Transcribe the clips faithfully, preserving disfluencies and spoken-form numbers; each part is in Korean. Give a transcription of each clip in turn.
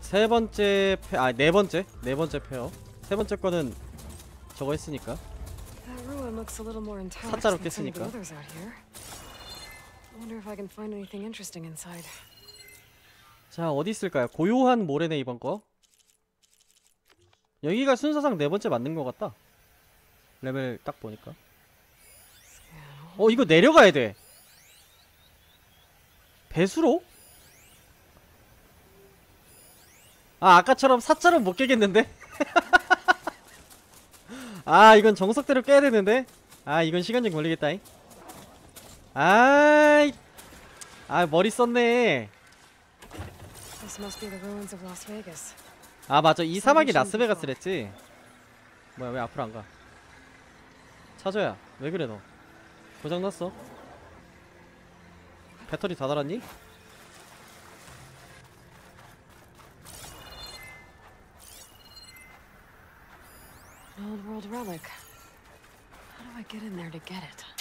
세 번째 페, 아, 네 번째? 네 번째 페어. 세 번째 거는 저거 했으니까. 사자로 깼으니까. 자, 어디 있을까요? 고요한 모래네, 이번 거. 여기가 순서상 네 번째 맞는 것 같다. 레벨 딱 보니까. 어, 이거 내려가야 돼. 배수로? 아, 아까처럼 사자로 못 깨겠는데? 아, 이건 정석대로 깨야 되는데? 아, 이건 시간 좀 걸리겠다잉. 아이, 아, 머리 썼네. 아, 맞아. 이 사막이 라스베가스랬지. 뭐야, 왜 앞으로 안 가? 차저야, 왜 그래 너? 고장났어? 배터리 다 달았니? Old world relic. How do I get in there to get it?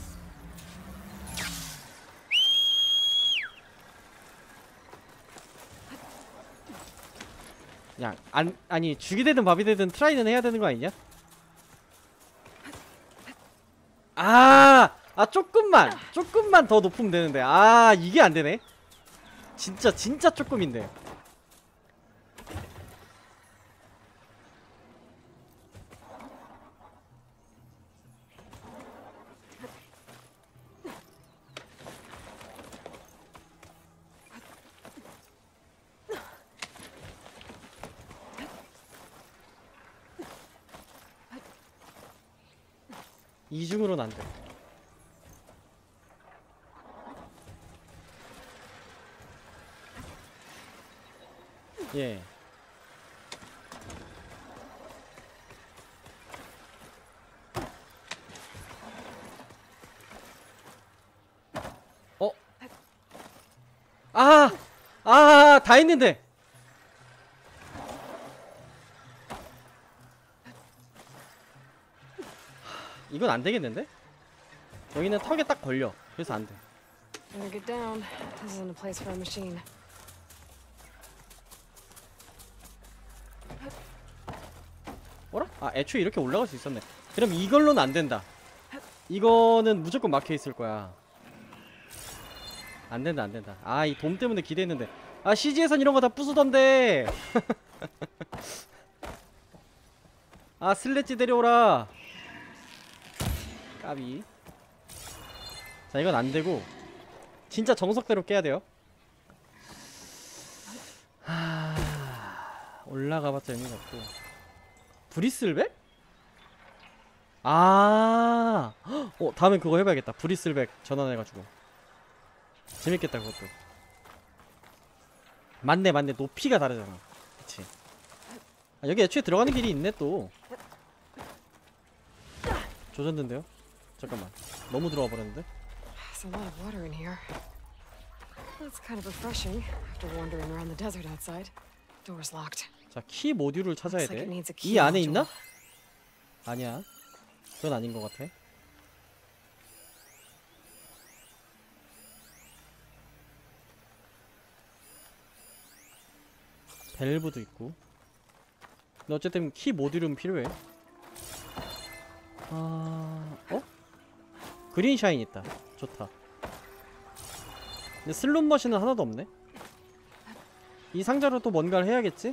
야, 안, 아니 죽이 되든 밥이 되든 트라이는 해야 되는 거 아니냐? 아, 아 조금만, 조금만 더 높으면 되는데. 아, 이게 안 되네. 진짜 진짜 조금인데. 이중으로는 안 돼. 예. 어? 아! 아, 다 했는데. 이건 안 되겠는데? 여기는 턱에 딱 걸려. 그래서 안 돼. Better get down. This isn't a place for a machine. 어라? 아, 애초에 이렇게 올라갈 수 있었네. 그럼 이걸로는 안 된다. 이거는 무조건 막혀 있을 거야. 안 된다, 안 된다. 아, 이 돔 때문에 기대했는데. 아, 씨지에선 이런 거 다 부수던데. 아, 슬래지 데려오라. 까비. 자, 이건 안 되고 진짜 정석대로 깨야 돼요. 하... 올라가봤자 의미가 없고. 브리슬백? 아, 어, 다음엔 그거 해봐야겠다. 브리슬백 전환해가지고. 재밌겠다, 그것도. 맞네, 맞네. 높이가 다르잖아. 그치. 아, 여기 애초에 들어가는 길이 있네, 또. 조졌는데요? 잠깐만. 너무 들어와 버렸는데? There's a lot of water in here. That's kind of refreshing after wandering around the desert outside. Door's locked. 자, 키 모듈을 찾아야 Looks like 돼. it needs a key 이 안에 module. 있나? 아니야. 그건 아닌 것 같아. 밸브도 있고. 근데 어쨌든 키 모듈은 필요해. 아... 어? 그린 샤인 있다. 좋다. 근데 슬롯 머신은 하나도 없네. 이 상자로 또 뭔가를 해야겠지?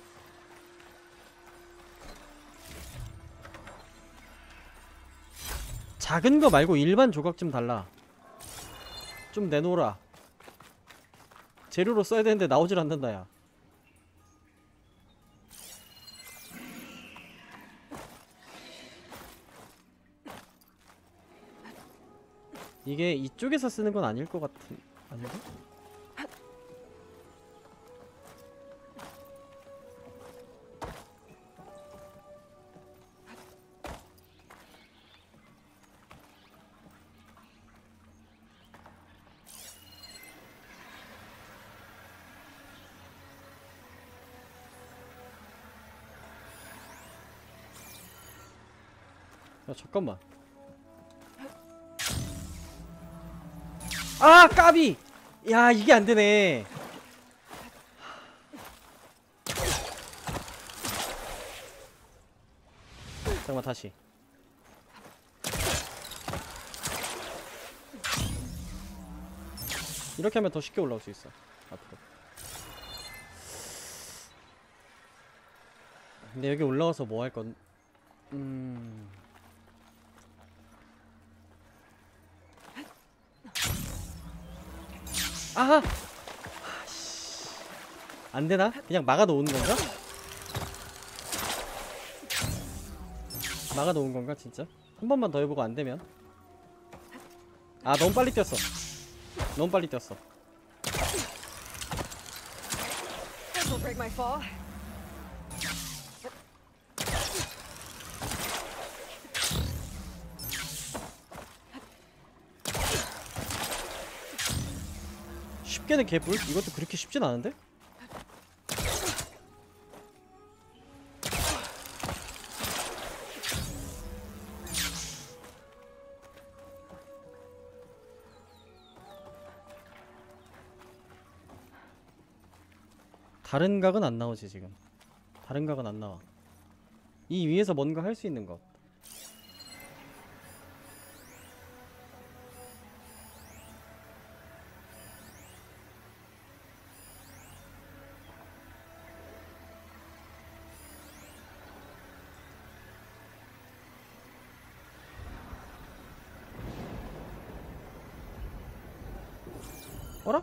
작은 거 말고 일반 조각 좀 달라. 좀 내놓으라. 재료로 써야 되는데 나오질 않는다, 야. 이게 이쪽에서 쓰는 건 아닐 것 같은... 아닌가? 야, 잠깐만. 아, 까비! 야, 이게 안되네. 잠깐만 다시. 이렇게 하면 더 쉽게 올라올 수 있어 앞으로. 근데 여기 올라와서 뭐 할 건? 음... 아하! 안 되나? 그냥 막아 놓은 건가? 막아 놓은 건가 진짜? 한 번만 더 해보고 안 되면. 아 너무 빨리 뛰었어. 너무 빨리 뛰었어. This will break my fall. 쉽게는 개뿔? 이것도 그렇게 쉽진 않은데? 다른 각은 안 나오지 지금. 다른 각은 안 나와. 이 위에서 뭔가 할 수 있는 것. 어라?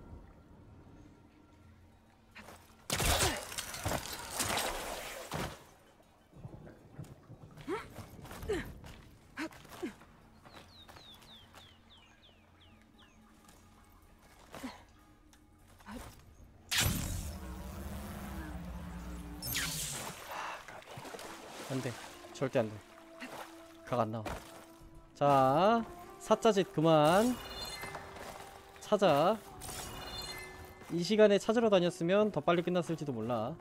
안돼. 절대 안돼. 각 안 나와. 자, 사짜짓 그만. 찾아. 이 시간에 찾으러 다녔으면 더 빨리 끝났을지도 몰라.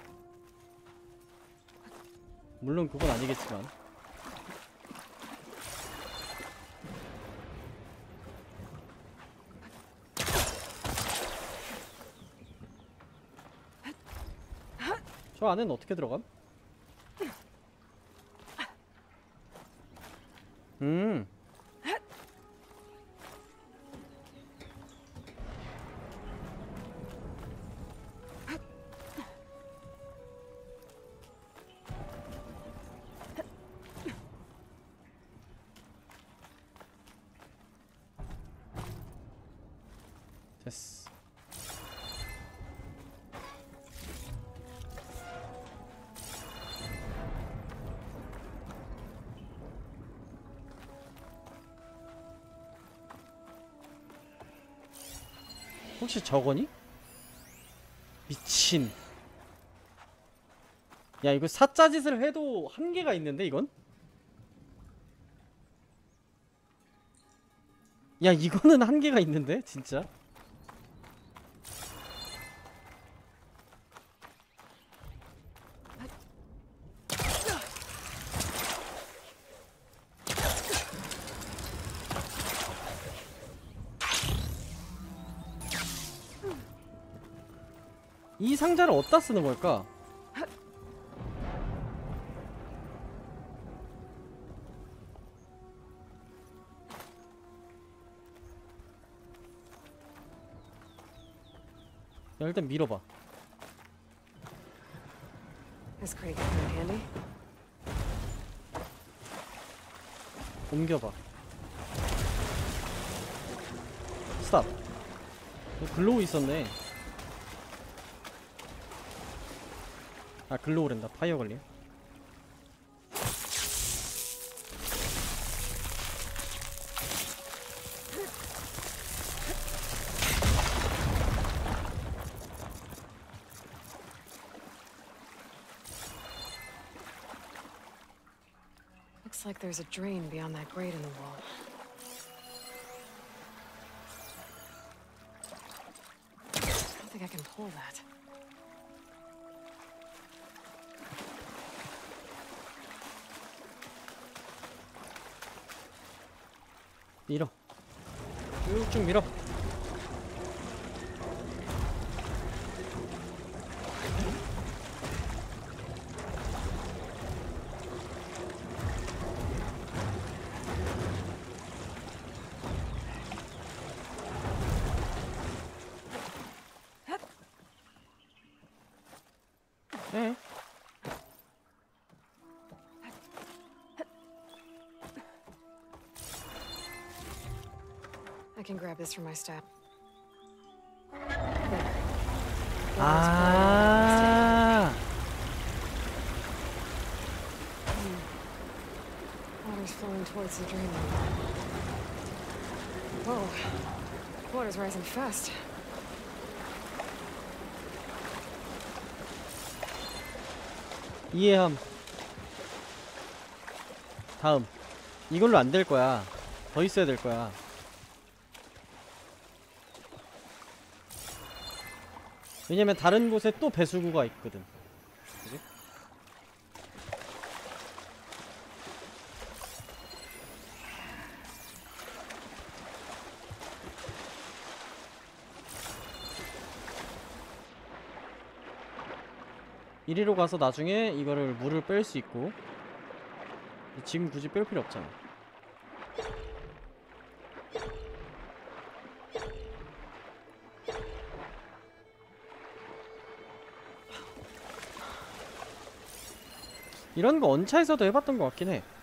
물론 그건 아니겠지만. 저 안에는 어떻게 들어감? 음. 됐어. 혹시 저거니? 미친. 야 이거 사짜짓을 해도 한계가 있는데 이건? 야 이거는 한계가 있는데 진짜? 이 상자를 어디다 쓰는 걸까? 야 일단 밀어봐. This crate could come in handy. 옮겨봐. 스탑. 글로우 있었네. 아 글로우랜다. 파이어 걸림. Looks like there's a drain beyond that grate in the wall. I don't think I can pull that. 밀어. 쭉쭉 밀어. 예. I can grab this from my staff. There. 아. Water's flowing towards the drain. Whoa. Water's rising fast. 이해함. 다음. 이걸로 안 될 거야. 더 있어야 될 거야. 왜냐면 다른 곳에 또 배수구가 있거든. 그지? 이리로 가서 나중에 이거를 물을 뺄 수 있고, 지금 굳이 뺄 필요 없잖아. 이런 거 언차에서도 해봤던 것 같긴 해.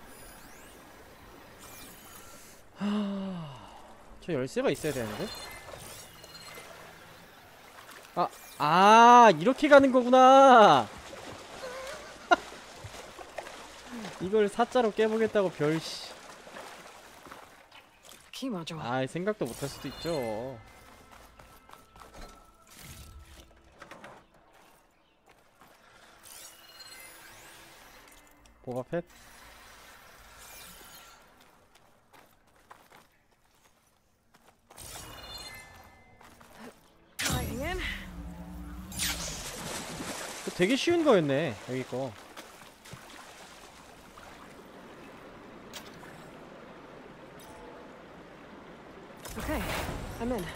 하... 저 열쇠가 있어야 되는데? 아, 아, 이렇게 가는 거구나! 이걸 사자로 깨보겠다고 별씨. Key module. 아, 생각도 못할 수도 있죠. 보바펫? Lighting in. 이거 되게 쉬운 거였네, 여기 거. Okay, I'm in.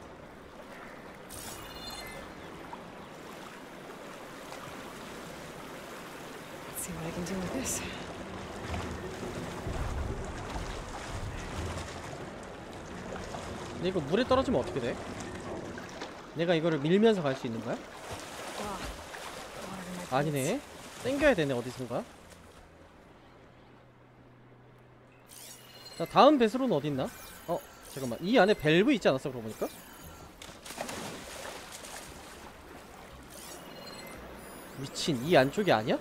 Let's see what I can do with this. 근데 이거 물에 떨어지면 어떻게 돼? 내가 이거를 밀면서 갈 수 있는 거야? Ah, water in my pants. 아니네. 땡겨야 되네, 어디선가. 자, 다음 배수로는 어딨나? 어, 잠깐만. 이 안에 밸브 있지 않았어, 그러고 보니까? 미친, 이 안쪽이 아니야?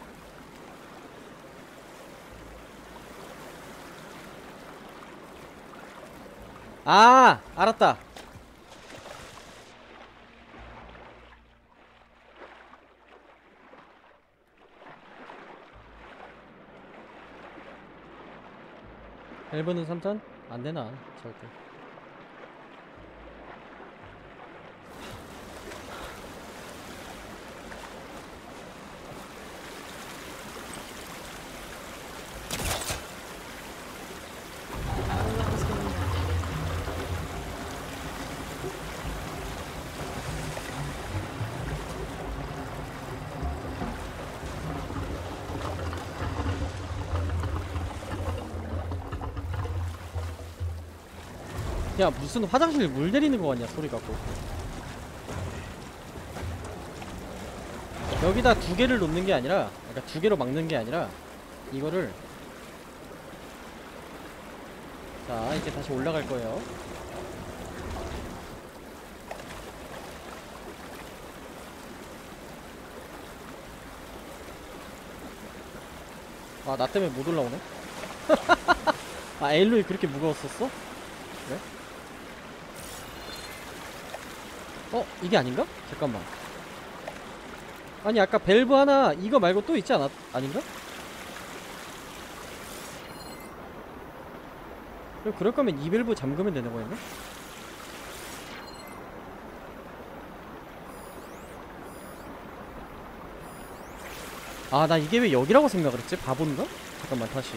아, 알았다. 밸브는 삼 턴? 안 되나, 절대. What was going on? 야, 무슨 화장실 물 내리는 거 같냐, 소리 갖고. 여기다 두 개를 놓는 게 아니라, 그러니까 두 개로 막는 게 아니라, 이거를. 자, 이제 다시 올라갈 거예요. 아, 나 때문에 못 올라오네? 아, 에일로이 그렇게 무거웠었어? 그래? 어? 이게 아닌가? 잠깐만. 아니, 아까 밸브 하나 이거 말고 또 있지 않았.. 아닌가? 그럼 그럴 거면 이 밸브 잠그면 되는 거였나? 아, 나 이게 왜 여기라고 생각을 했지? 바본가? 잠깐만, 다시.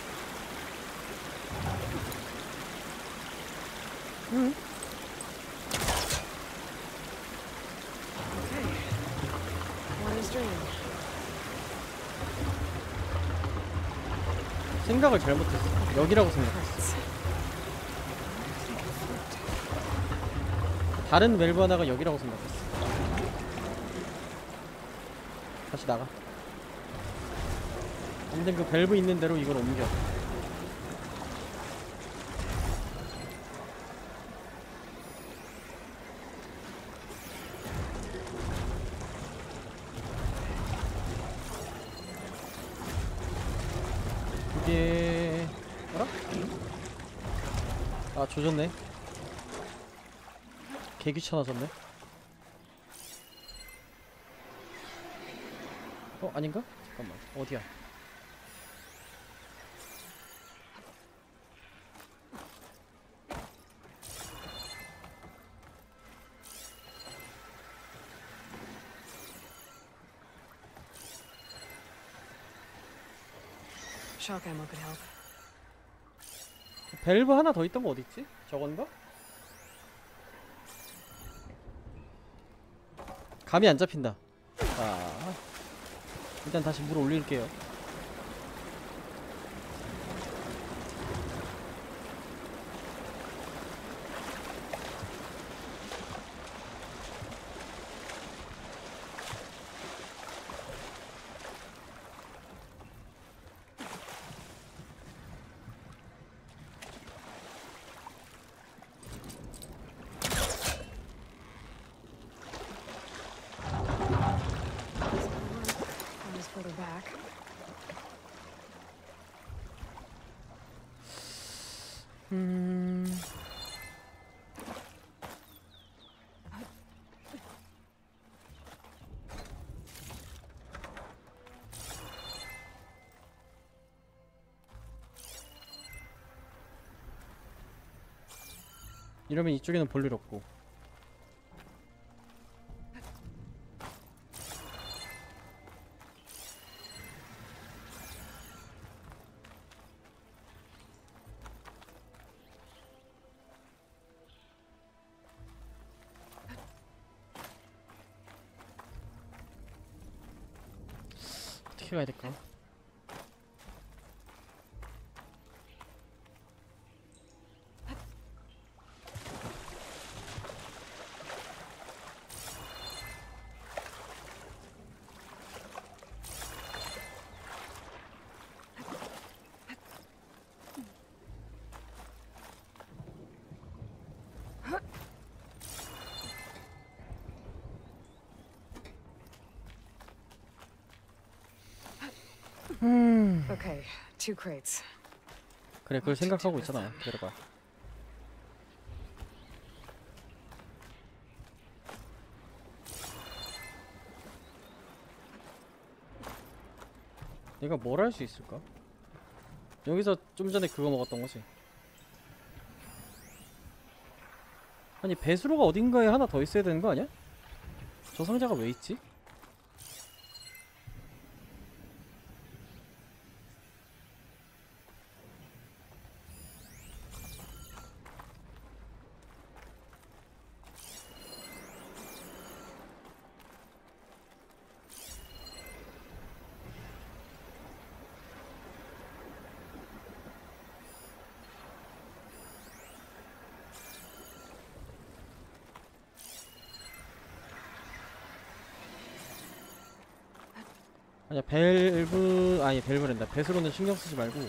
응? 생각을 잘못했어. 여기라고 생각했어. Crates. 다른 밸브 하나가 여기라고 생각했어. 다시 나가. 아무튼 그 밸브 있는 대로 이걸 옮겨. 이게 뭐라? 아 조졌네. 개 귀찮아졌네. 어 아닌가? 잠깐만 어디야? Shock ammo could help. 밸브 하나 더 있던 거 어딨지? 저건가? 감이 안 잡힌다. 자, 일단 다시 물 올릴게요. One is further back. 음... 이러면 이쪽에는 볼 일 없고. 어떻게 가야 될까? Okay, two crates. 그래 그걸 생각하고 있잖아. 기다려봐. 내가 뭘 할 수 있을까? 여기서 좀 전에 그거 먹었던 거지. 아니 배수로가 어딘가에 하나 더 있어야 되는 거 아니야? 저 상자가 왜 있지? 아니야 밸브 아니 밸브랜다. 배수로는 신경 쓰지 말고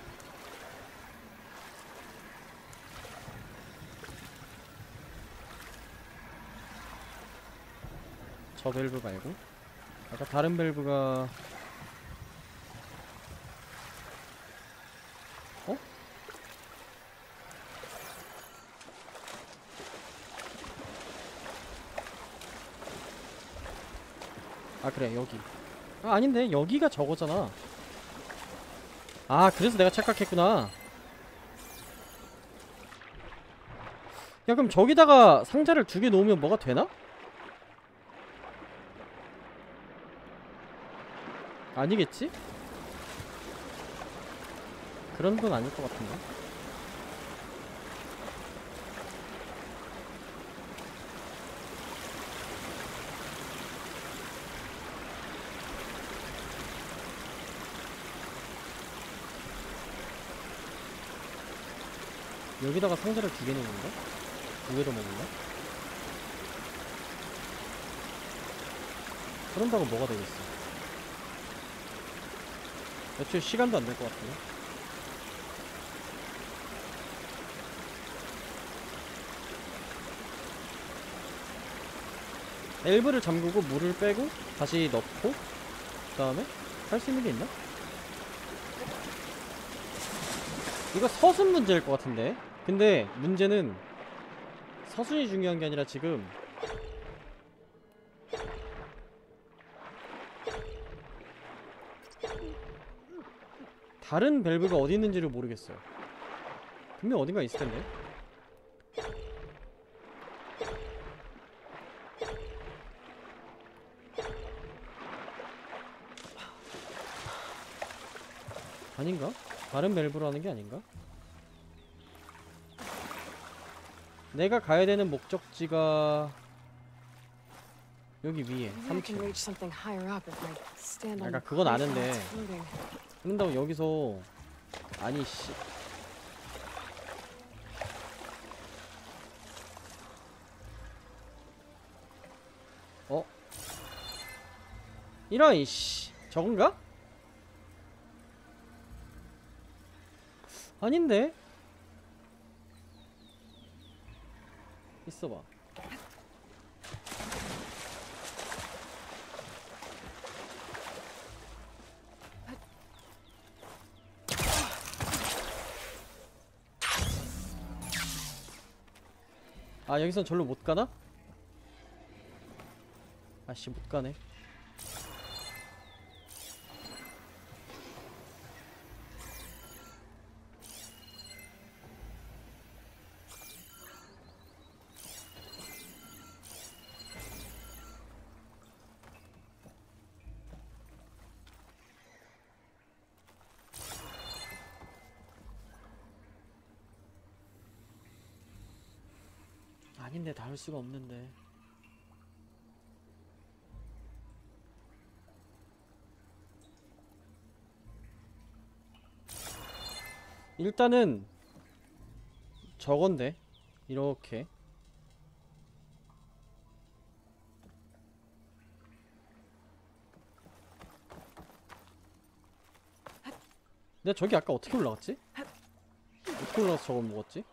저 밸브 말고 아까 다른 밸브가 어? 아 그래 여기. 아 아닌데 여기가 저거잖아. 아 그래서 내가 착각했구나. 야 그럼 저기다가 상자를 두 개 놓으면 뭐가 되나? 아니겠지? 그런 건 아닐 것 같은데. 여기다가 상자를 두 개 놓는가? 두 개로 먹는가? 그런다고 뭐가 되겠어. 애초에 시간도 안 될 것 같은데. 엘브를 잠그고 물을 빼고 다시 넣고 그 다음에 할 수 있는 게 있나? 이거 서순 문제일 것 같은데. 근데 문제는 서순이 중요한 게 아니라 지금 다른 밸브가 어디 있는지를 모르겠어요. 분명 어딘가 있을 텐데. 아닌가? 다른 밸브로 하는 게 아닌가? 내가 가야 되는 목적지가 여기 위에 Maybe I 삼 can 층. reach something higher up if I stand on 약간 the 그건 crate 아는데. while it's floating. 그런다고 여기서 아니 씨. 어? 이런 이씨. 저건가? 아닌데? 있어봐. 아 여기선 절로 못 가나? 아씨 못 가네. 아닌데 닿을 수가 없는데. 일단은 저건데 이렇게 내가 저기 아까 어떻게 올라갔지? 어떻게 올라가서 저걸 먹었지?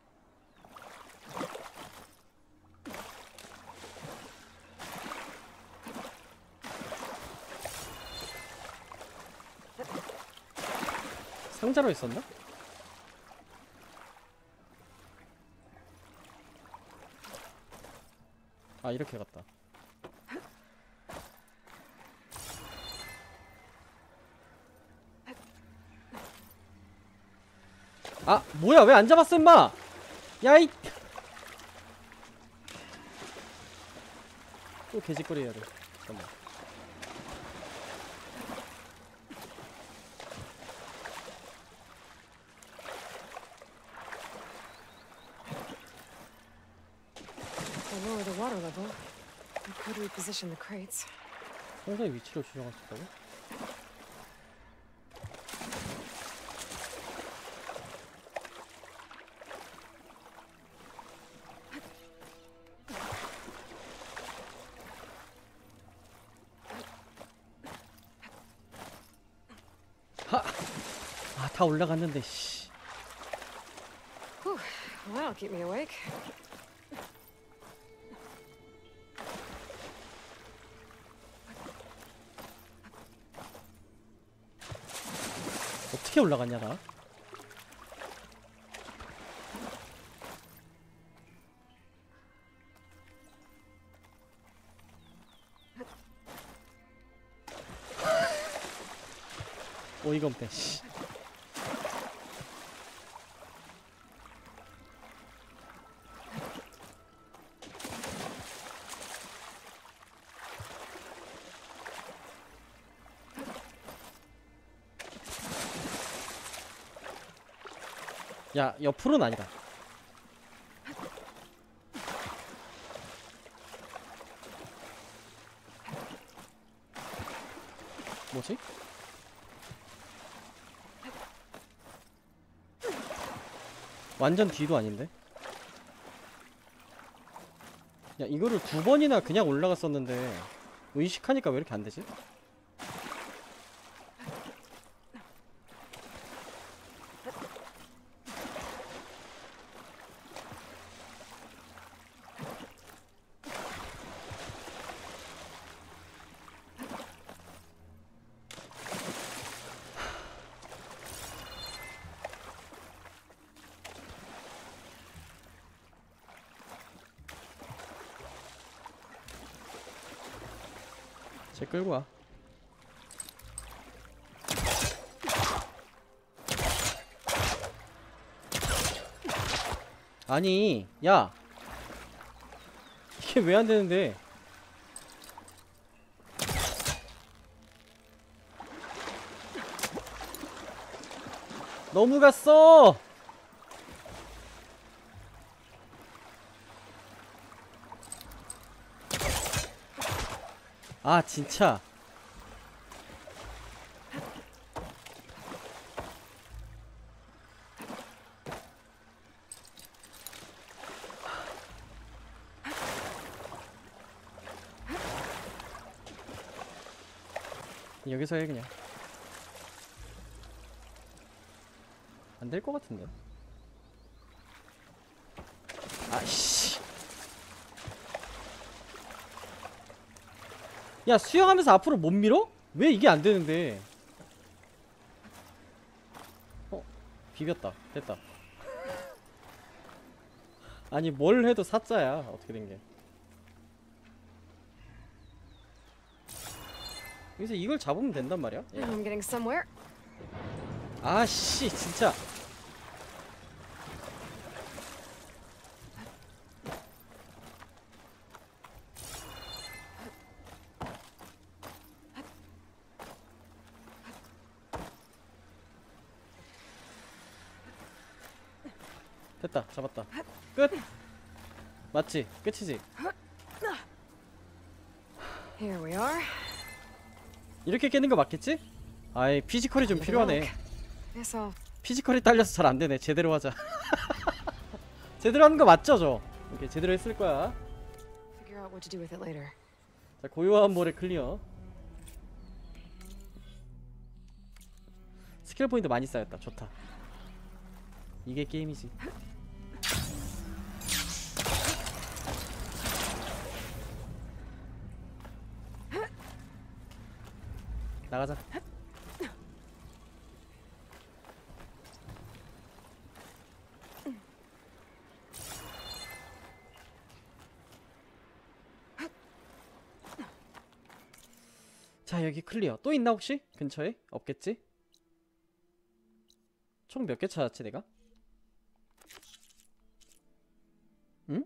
상자로 있었나? 아 이렇게 갔다. 아 뭐야 왜 안 잡았어 임마. 야이 또 개짓거리 해야 돼. 잠깐만. If I lower the water level, I could reposition the crates. 상자의 위치를 조정할 수 있다고? 하! 아, 다 올라갔는데, 씨. Whew, well, that'll keep me awake. 어떻게 올라갔냐, 나? 어이가 없네, 씨. 야, 옆으로는 아니다. 뭐지? 완전 뒤도 아닌데? 야, 이거를 두 번이나 그냥 올라갔었는데 의식하니까 왜 이렇게 안 되지? 쟤 끌고 와. 아니, 야! 이게 왜 안 되는데? 너무 갔어! 아, 진짜. 여기서 해 그냥. 안 될 것 같은데. 아씨. 야, 수영하면서 앞으로 못 밀어? 왜 이게 안 되는데? 어, 비볐다. 됐다. 아니, 뭘 해도 사자야. 어떻게 된 게? 여기서 이걸 잡으면 된단 말이야? 예. Now I'm getting somewhere. 아씨, 진짜. 됐다, 잡았다. 끝. 맞지? 끝이지? Here we are. 이렇게 깨는 거 맞겠지? 아이, 피지컬이 좀 필요하네. Guess I'll 피지컬이 딸려서 잘 안되네. 제대로 하자. 제대로 하는 거 맞죠, 저? 오케이, 제대로 했을 거야. figure out what to do with it later. 자, 고요한 모래 클리어. 스킬 포인트 많이 쌓였다. 좋다. 이게 게임이지. 나가자. 자, 여기 클리어. 또 있나 혹시? 근처에? 없겠지? 총 몇 개 찾았지 내가? 응?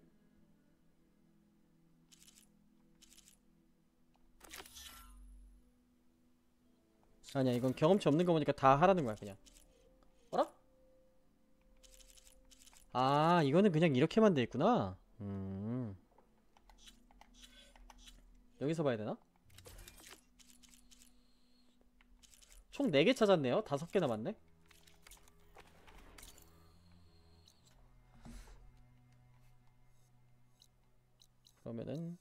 아니야, 이건 경험치 없는 거 보니까 다 하라는 거야 그냥. 어라? 아, 이거는 그냥 이렇게만 돼 있구나. 음. 여기서 봐야 되나? 총 네 개 찾았네요. 다섯 개 남았네. 그러면은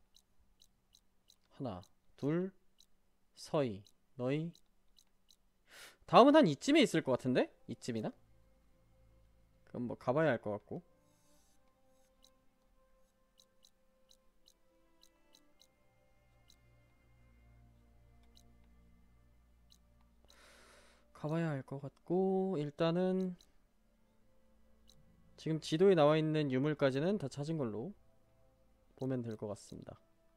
하나, 둘, 서희, 너희. 다음은 한 이쯤에 있을 것 같은데? 이쯤이나? 그럼 뭐 가봐야 할 것 같고. 가봐야 할 것 같고, 일단은 지금 지도에 나와 있는 유물까지는 다 찾은 걸로 보면 될 것 같습니다.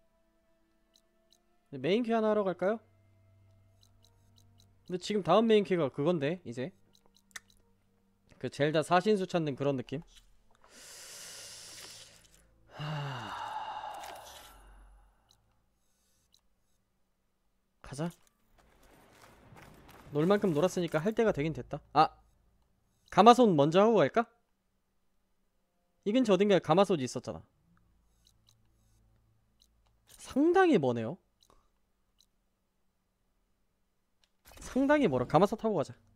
메인 퀘 하나 하러 갈까요? 근데 지금 다음 메인 퀘가 그건데, 이제 그 젤다 사신수 찾는 그런 느낌? 하... 가자. 놀 만큼 놀았으니까 할 때가 되긴 됐다. 아! 가마솥 먼저 하고 갈까? 이 근처 어딘가에 가마솥이 있었잖아. 상당히 머네요. 상당히 멀어. 가마솥 타고 가자.